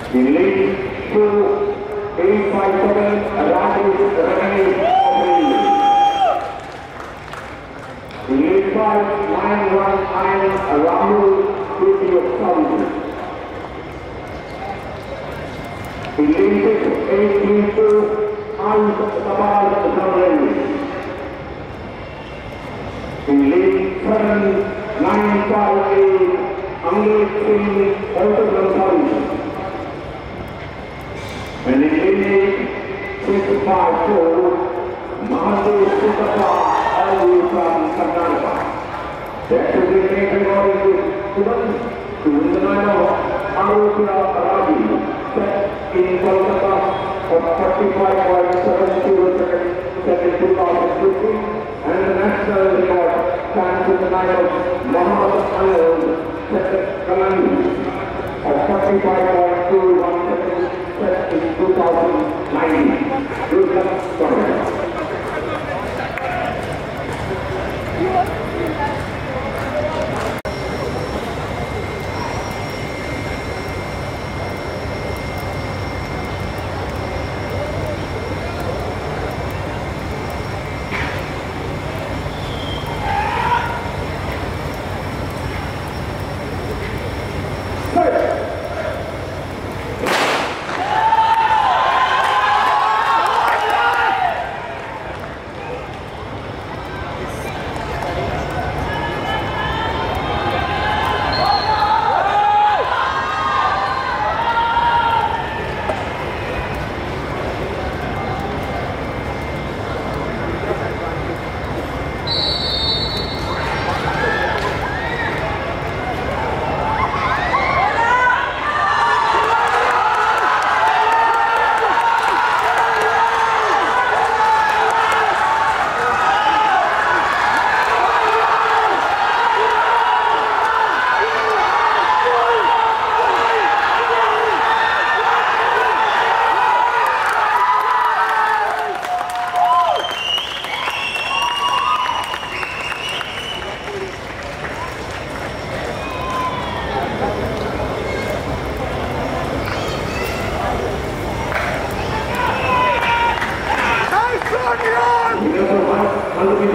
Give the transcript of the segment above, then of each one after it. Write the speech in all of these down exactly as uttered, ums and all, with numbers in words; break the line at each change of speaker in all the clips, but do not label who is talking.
He leads to eight five seven, Rajesh of Tamilnadu. He leads by nine one nine, Rajesh of Tamilnadu. He leads eight three two, Rajesh of Tamilnadu. He leads seven nine five eight, Rajesh of Tamilnadu. And in leading six five four, Rajesh from Karnataka. That is the main order to win the nine of Ravi, set in Kolkata of forty-five point seven two seconds, set in two thousand fifteen, and the national record stands in the nine of Muhammad Anand, set at Kalangu of forty-five point two one seconds, set in two thousand nine. Good luck, Florida.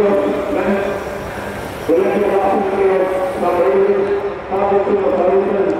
Gracias.